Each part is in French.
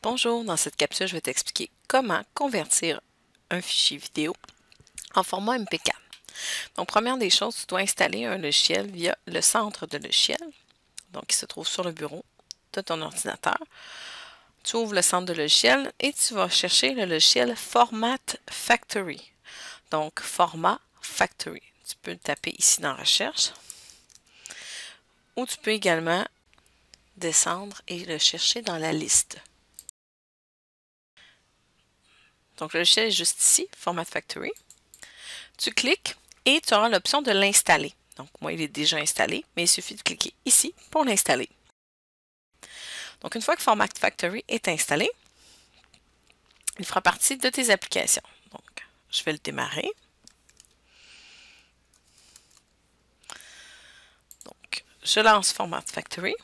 Bonjour, dans cette capsule, je vais t'expliquer comment convertir un fichier vidéo en format MP4. Donc, première des choses, tu dois installer un logiciel via le centre de logiciels, donc qui se trouve sur le bureau de ton ordinateur. Tu ouvres le centre de logiciels et tu vas chercher le logiciel Format Factory. Donc, Format Factory. Tu peux le taper ici dans Recherche ou tu peux également descendre et le chercher dans la liste. Donc, le logiciel est juste ici, Format Factory. Tu cliques et tu auras l'option de l'installer. Donc, moi, il est déjà installé, mais il suffit de cliquer ici pour l'installer. Donc, une fois que Format Factory est installé, il fera partie de tes applications. Donc, je vais le démarrer. Donc, je lance Format Factory.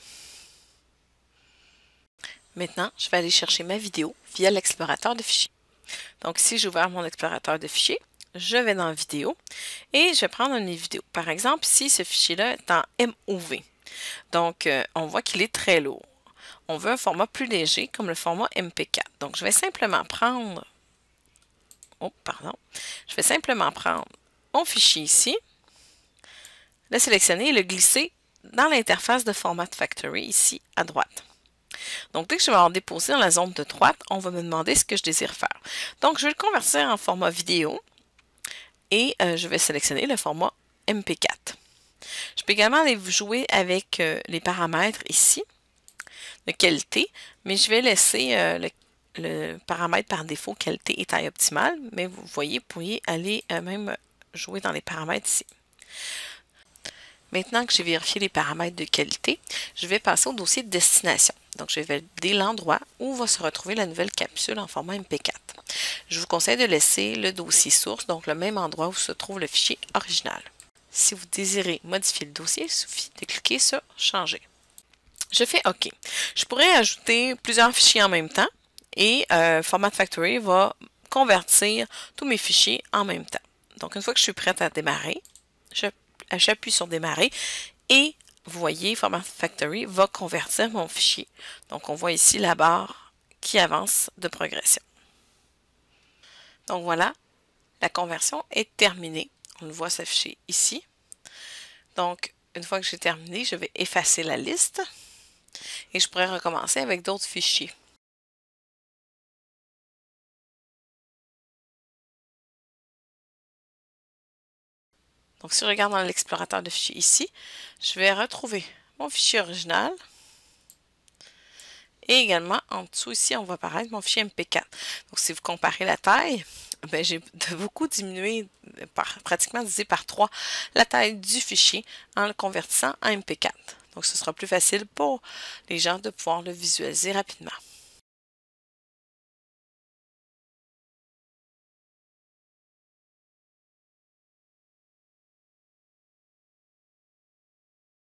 Maintenant, je vais aller chercher ma vidéo via l'explorateur de fichiers. Donc, ici, j'ai ouvert mon explorateur de fichiers. Je vais dans Vidéo et je vais prendre une vidéo. Par exemple, ici, ce fichier-là est en MOV. Donc, on voit qu'il est très lourd. On veut un format plus léger, comme le format MP4. Donc, je vais simplement prendre... Je vais simplement prendre mon fichier ici, le sélectionner et le glisser dans l'interface de Format Factory, ici, à droite. Donc, dès que je vais avoir déposé dans la zone de droite, on va me demander ce que je désire faire. Donc, je vais le convertir en format vidéo et je vais sélectionner le format MP4. Je peux également aller jouer avec les paramètres ici, de qualité, mais je vais laisser le paramètre par défaut qualité et taille optimale, mais vous voyez, vous pourriez aller même jouer dans les paramètres ici. Maintenant que j'ai vérifié les paramètres de qualité, je vais passer au dossier de destination. Donc, je vais valider l'endroit où va se retrouver la nouvelle capsule en format MP4. Je vous conseille de laisser le dossier source, donc le même endroit où se trouve le fichier original. Si vous désirez modifier le dossier, il suffit de cliquer sur « Changer ». Je fais OK. Je pourrais ajouter plusieurs fichiers en même temps et Format Factory va convertir tous mes fichiers en même temps. Donc, une fois que je suis prête à démarrer, j'appuie sur Démarrer et vous voyez, Format Factory va convertir mon fichier. Donc, on voit ici la barre qui avance de progression. Donc, voilà, la conversion est terminée. On le voit s'afficher ici. Donc, une fois que j'ai terminé, je vais effacer la liste et je pourrais recommencer avec d'autres fichiers. Donc, si je regarde dans l'explorateur de fichiers ici, je vais retrouver mon fichier original. Et également, en dessous ici, on va apparaître mon fichier MP4. Donc, si vous comparez la taille, ben, j'ai beaucoup diminué, pratiquement divisé par 3, la taille du fichier en le convertissant en MP4. Donc, ce sera plus facile pour les gens de pouvoir le visualiser rapidement.